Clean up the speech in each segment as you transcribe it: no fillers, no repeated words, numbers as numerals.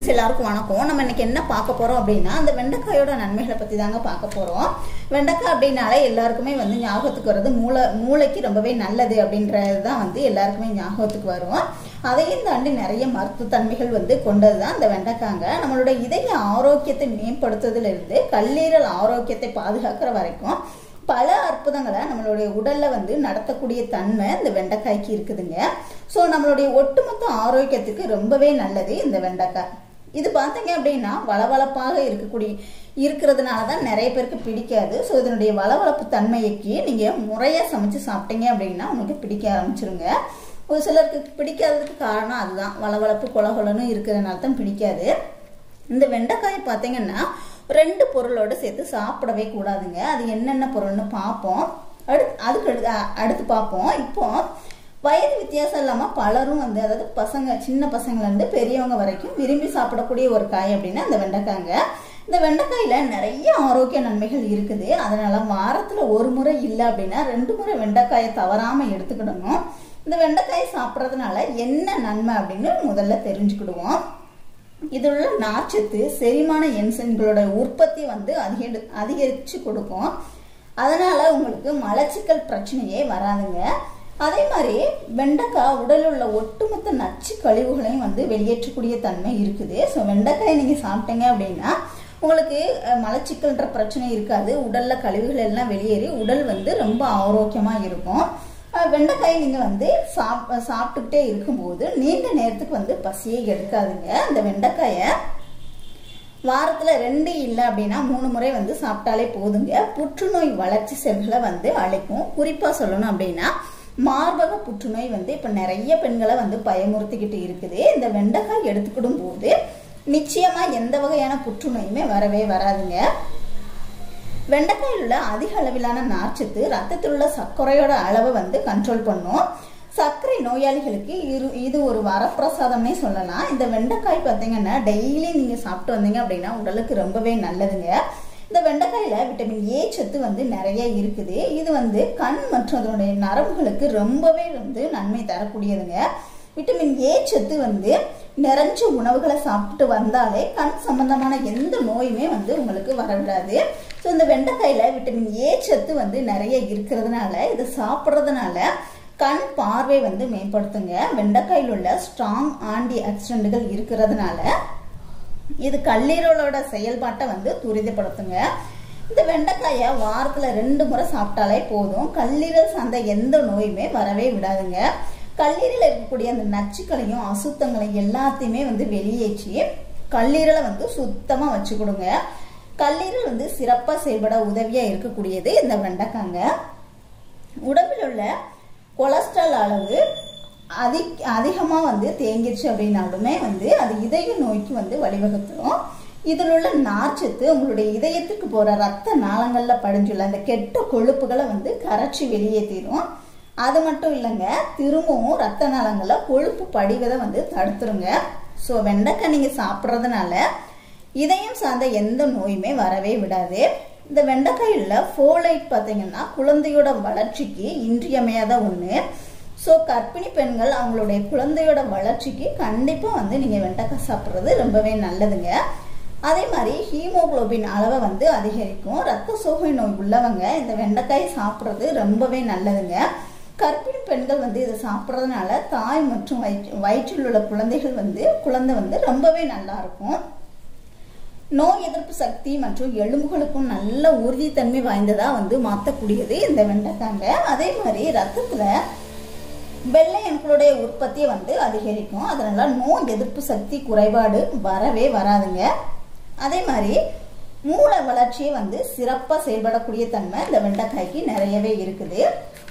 எல்லாருக்கும் வணக்கம். நம்ம இன்னைக்கு என்ன பார்க்க போறோம் அப்படின்னா அந்த வெண்டைக்காயோட நன்மைகளை பத்தி தாங்க பார்க்க போறோம். வெண்டைக்காய் அப்படின்னாலே எல்லாருக்குமே ஞாபகத்துக்கு வர்றது மூளைக்கு ரொம்பவே நல்லது அப்படின்றதுதான் எல்லாருக்குமே ஞாபகத்துக்கு வரும். அதையும் தாண்டி நிறைய மருத்துவ தன்மைகள் கொண்டதுதான் இந்த வெண்டைக்காங்க. நம்மளோட இதய ஆரோக்கியத்தை மேம்படுத்துறதுல இருந்து கல்லீரல் ஆரோக்கியத்தை பாதுகாக்கிற வரைக்கும் பல அற்புதங்களை நம்மளுடைய உடல்ல நடத்தக்கூடிய தன்மை இந்த வெண்டைக்காய்க்கு இருக்குதுங்க. ஸோ நம்மளுடைய ஒட்டுமொத்த ஆரோக்கியத்துக்கு ரொம்பவே நல்லது இந்த வெண்டைக்காய். இது பார்த்தீங்க அப்படின்னா வளவளப்பாக இருக்கிறதுனாலதான் நிறைய பேருக்கு பிடிக்காது. ஸோ இதனுடைய வளவளப்பு தன்மைக்கு நீங்க முறையா சமைச்சு சாப்பிட்டீங்க அப்படின்னா உங்களுக்கு பிடிக்க ஆரம்பிச்சிருங்க. ஒரு சிலருக்கு பிடிக்காததுக்கு காரணம் அதுதான், வளவளப்பு கொலகொலன்னு இருக்கிறதுனால தான் பிடிக்காது. இந்த வெண்டைக்காயை பார்த்தீங்கன்னா 2 பொருளோட சேர்த்து சாப்பிடவே கூடாதுங்க. அது என்னென்ன பொருள்னு பார்ப்போம். அடுத்து பார்ப்போம். இப்போ வயது வித்தியாசம் இல்லாம பலரும் அதாவது சின்ன பசங்கள்ல இருந்து பெரியவங்க வரைக்கும் விரும்பி சாப்பிடக்கூடிய ஒரு காய் அப்படின்னா இந்த வெண்டைக்காங்க. இந்த வெண்டைக்காயில நிறைய ஆரோக்கிய நன்மைகள் இருக்குது. அதனால வாரத்துல ஒரு முறை இல்லை அப்படின்னா 2 முறை வெண்டைக்காயை தவறாம எடுத்துக்கிடணும். இந்த வெண்டைக்காயை சாப்பிட்றதுனால என்ன நன்மை அப்படின்னு முதல்ல தெரிஞ்சுக்கிடுவோம். இதில் உள்ள நார்ச்சத்து செரிமான என்சைம்களோட உற்பத்தி அதிகரிச்சு கொடுக்கும். அதனால உங்களுக்கு மலச்சிக்கல் பிரச்சனையே வராதுங்க. அதே மாதிரி வெண்டைக்காய் உடலில் உள்ள ஒட்டுமொத்த நச்சு கழிவுகளையும் வெளியேற்றக்கூடிய தன்மை இருக்குது. ஸோ வெண்டைக்காயை நீங்க சாப்பிட்டீங்க அப்படின்னா உங்களுக்கு மலச்சிக்கல்ன்ற பிரச்சனை இருக்காது. உடல்ல கழிவுகள் எல்லாம் வெளியேறி உடல் ரொம்ப ஆரோக்கியமா இருக்கும். வெண்டைக்காயை நீங்க சாப்பிட்டுக்கிட்டே இருக்கும்போது நீண்ட நேரத்துக்கு பசியே எடுக்காதுங்க. இந்த வெண்டைக்காயை வாரத்துல 2 இல்லை அப்படின்னா 3 முறை சாப்பிட்டாலே போதுங்க. புற்றுநோய் வளர்ச்சி செல்களை அழைக்கும். குறிப்பா சொல்லணும் அப்படின்னா மார்பக புற்றுநோய் இப்ப நிறைய பெண்களை பயமுறுத்திக்கிட்டு இருக்குது. இந்த வெண்டைக்காய் எடுத்துக்கிடும் போது நிச்சயமா எந்த வகையான புற்றுநோயுமே வரவே வராதுங்க. வெண்டைக்காயில் உள்ள அதிக அளவிலான நார்ச்சத்து ரத்தத்தில் உள்ள சர்க்கரையோட அளவை கண்ட்ரோல் பண்ணும். சர்க்கரை நோயாளிகளுக்கு இது ஒரு வரப்பிரசாதம்னே சொல்லலாம். இந்த வெண்டைக்காய் பார்த்தீங்கன்னா டெய்லி நீங்க சாப்பிட்டு வந்தீங்க அப்படின்னா உடலுக்கு ரொம்பவே நல்லதுங்க. இந்த வெண்டைக்காயில விட்டமின் ஏ சத்து நிறைய இருக்குது. இது கண் மற்றும் அதனுடைய நரம்புகளுக்கு ரொம்பவே நன்மை தரக்கூடியதுங்க. விட்டமின் ஏ சத்து நிறைஞ்ச உணவுகளை சாப்பிட்டு வந்தாலே கண் சம்பந்தமான எந்த நோயுமே உங்களுக்கு வரவிடாது. ஸோ இந்த வெண்டைக்காயில விட்டமின் ஏ சத்து நிறைய இருக்கிறதுனால இதை சாப்பிட்றதுனால கண் பார்வை மேம்படுத்துங்க. வெண்டைக்காயில் உள்ள ஸ்ட்ராங் ஆன்டி ஆக்சிடென்ட்கள் இருக்கிறதுனால இது கல்லீரலோட செயல்பாட்டை துரிதப்படுத்துங்க. இந்த வெண்டைக்காயை வாரத்துல 2 முறை சாப்பிட்டாலே போதும். கல்லீரல் சார்ந்த எந்த நோயுமே வரவே விடாதுங்க. கல்லீரல் இருக்கக்கூடிய அந்த நச்சுக்களையும் அசுத்தங்களையும் எல்லாத்தையுமே வெளியேற்றி கல்லீரலை சுத்தமா வச்சு கொடுங்க. கல்லீரல் சிறப்பா செயல்பட உதவியா இருக்கக்கூடியது இந்த வெண்டைக்காங்க. உடம்பில் உள்ள கொலஸ்ட்ரால் அளவு அதிகமா தேங்கிருச்சு அப்படின்னாலுமே அது இதய நோய்க்கு வழிவகுத்துரும். இதில் உள்ள நார்ச்சத்து உங்களுடைய இதயத்துக்கு போற ரத்த நாளங்கள்ல படிஞ்சுள்ள அந்த கெட்ட கொழுப்புகளை கரைச்சி வெளியேற்றிடும். அது மட்டும் இல்லைங்க, திரும்பவும் ரத்த நாளங்கள்ல கொழுப்பு படிவதை தடுத்துருங்க. ஸோ வெண்டைக்காய் நீங்க சாப்பிட்றதுனால இதயம் சார்ந்த எந்த நோயுமே வரவே விடாது. இந்த வெண்டைக்காயில் ஃபோலைட் பார்த்தீங்கன்னா குழந்தையோட வளர்ச்சிக்கு இன்றியமையாத ஒண்ணு. ஸோ கர்ப்பிணி பெண்கள் அவங்களுடைய குழந்தையோட வளர்ச்சிக்கு கண்டிப்பா நீங்க வெண்டைக்காய் சாப்பிட்றது ரொம்பவே நல்லதுங்க. அதே மாதிரி ஹீமோகுளோபின் அளவை அதிகரிக்கும். ரத்த சோகை நோய் உள்ளவங்க இந்த வெண்டைக்காயை சாப்பிட்றது ரொம்பவே நல்லதுங்க. கர்ப்பிணி பெண்கள் இதை சாப்பிட்றதுனால தாய் மற்றும் வயிற்றில் உள்ள குழந்தை ரொம்பவே நல்லா இருக்கும். நோய் எதிர்ப்பு சக்தி மற்றும் எலும்புகளுக்கும் நல்ல உறுதித்தன்மை வாய்ந்ததா மாற்றக்கூடியது இந்த வெண்டைக்காங்க. அதே மாதிரி ரத்தத்துல வெள்ளை அணுக்களுடைய உற்பத்தியை அதிகரிக்கும். அதனால நோய் எதிர்ப்பு சக்தி குறைபாடு வரவே வராதுங்க. அதே மாதிரி மூளை வளர்ச்சியை சிறப்பா செயல்படக்கூடிய தன்மை இந்த வெண்டைக்காய்க்கு நிறையவே இருக்குது.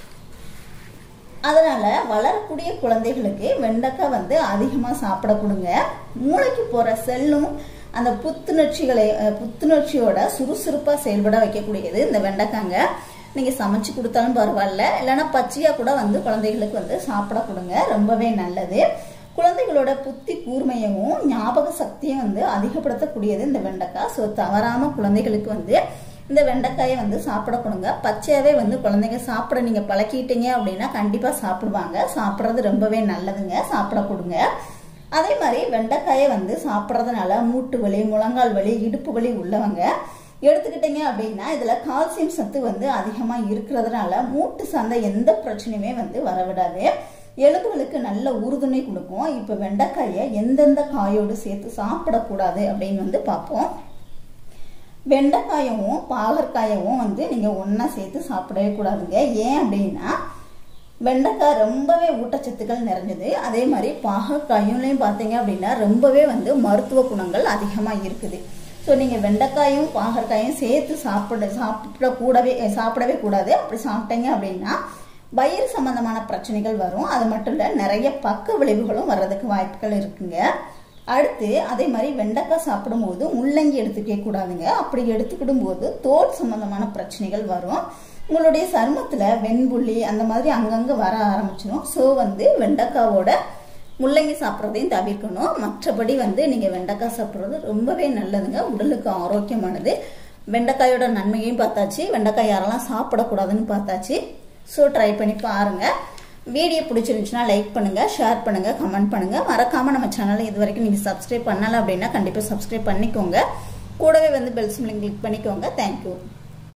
அதனால வளரக்கூடிய குழந்தைகளுக்கு வெண்டைக்காய் அதிகமா சாப்பிட கொடுங்க. மூளைக்கு போற செல்லும் அந்த புத்துணர்ச்சியோட சுறுசுறுப்பா செயல்பட வைக்கக்கூடியது இந்த வெண்டைக்காங்க. நீங்க சமைச்சு கொடுத்தாலும் பரவாயில்ல, இல்லைன்னா பச்சையா கூட குழந்தைகளுக்கு சாப்பிட கொடுங்க, ரொம்பவே நல்லது. குழந்தைகளோட புத்தி கூர்மையவும் ஞாபக சக்தியும் அதிகப்படுத்தக்கூடியது இந்த வெண்டைக்காய். ஸோ தவறாம குழந்தைகளுக்கு இந்த வெண்டைக்காயை சாப்பிட கொடுங்க. பச்சையாவே குழந்தைங்க சாப்பிட நீங்க பழக்கிட்டீங்க அப்படின்னா கண்டிப்பா சாப்பிடுவாங்க. சாப்பிட்றது ரொம்பவே நல்லதுங்க, சாப்பிட கொடுங்க. அதே மாதிரி வெண்டைக்காயை வந்து சாப்பிட்றதுனால மூட்டு வலி, முழங்கால் வலி, இடுப்பு வலி உள்ளவங்க எடுத்துக்கிட்டீங்க அப்படின்னா இதுல கால்சியம் சத்து வந்து அதிகமா இருக்கிறதுனால மூட்டு சார்ந்த எந்த பிரச்சனையுமே வந்து வரவிடாது. எலும்புகளுக்கு நல்ல உறுதுணை கொடுக்கும். இப்ப வெண்டைக்காயை எந்தெந்த காயோடு சேர்த்து சாப்பிடக்கூடாது அப்படின்னு வந்து பார்ப்போம். வெண்டைக்காயவும் பாகற்காயவும் வந்து நீங்க ஒன்னா சேர்த்து சாப்பிடவே கூடாதுங்க. ஏன் அப்படின்னா வெண்டைக்காய் ரொம்பவே ஊட்டச்சத்துக்கள் நிறைஞ்சது. அதே மாதிரி பாகற்காயும் பார்த்தீங்க அப்படின்னா ரொம்பவே வந்து மருத்துவ குணங்கள் அதிகமா இருக்குது. ஸோ நீங்கள் வெண்டைக்காயும் பாகற்காயும் சேர்த்து சாப்பிடவே கூடாது. அப்படி சாப்பிட்டீங்க அப்படின்னா வயிறு சம்பந்தமான பிரச்சனைகள் வரும். அது மட்டும் இல்லை, நிறைய பக்க விளைவுகளும் வர்றதுக்கு வாய்ப்புகள் இருக்குங்க. அடுத்து அதே மாதிரி வெண்டைக்காய் சாப்பிடும்போது முள்ளங்கி எடுத்துக்க கூடாதுங்க. அப்படி எடுத்துக்கிடும் போது தோல் சம்பந்தமான பிரச்சனைகள் வரும். உங்களுடைய சருமத்தில் வெண்புள்ளி அந்த மாதிரி அங்கங்கே வர ஆரம்பிச்சிடும். ஸோ வந்து வெண்டைக்காவோட முள்ளங்கி சாப்பிட்றதையும் தவிர்க்கணும். மற்றபடி வந்து நீங்கள் வெண்டைக்காய் சாப்பிட்றது ரொம்பவே நல்லதுங்க, உடலுக்கு ஆரோக்கியமானது. வெண்டைக்காயோட நன்மையும் பார்த்தாச்சு, வெண்டைக்காய் யாரெல்லாம் சாப்பிடக்கூடாதுன்னு பார்த்தாச்சு. ஸோ ட்ரை பண்ணி பாருங்க. வீடியோ பிடிச்சிருந்துச்சுன்னா லைக் பண்ணுங்க, ஷேர் பண்ணுங்க, கமெண்ட் பண்ணுங்க. மறக்காம நம்ம சேனலை இது வரைக்கும் நீங்கள் சப்ஸ்கிரைப் பண்ணல அப்படின்னா கண்டிப்பாக சப்ஸ்கிரைப் பண்ணிக்கோங்க. கூடவே வந்து பெல் சிம்லையும் கிளிக் பண்ணிக்கோங்க. தேங்க்யூ.